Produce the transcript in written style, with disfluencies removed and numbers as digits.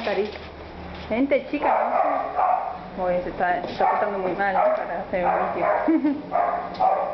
carita. Gente chica, no sé. Oye, se está portando muy mal, ¿no? Para hacer un vídeo.